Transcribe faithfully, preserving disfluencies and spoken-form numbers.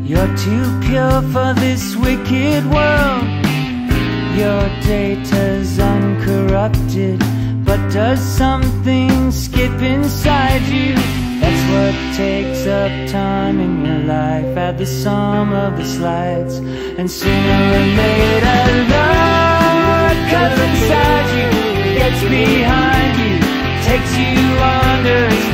You're too pure for this wicked world. Your data's uncorrupted, but does something skip inside you? That's what takes up time in your life. Add the sum of the slides, and sooner or later love comes inside you, gets behind you, takes you under its